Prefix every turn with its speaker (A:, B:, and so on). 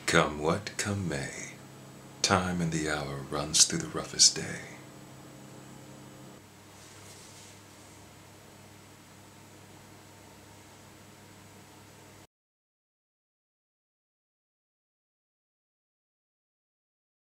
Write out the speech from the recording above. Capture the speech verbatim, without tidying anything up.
A: Come what come may, time and the hour runs through the roughest day.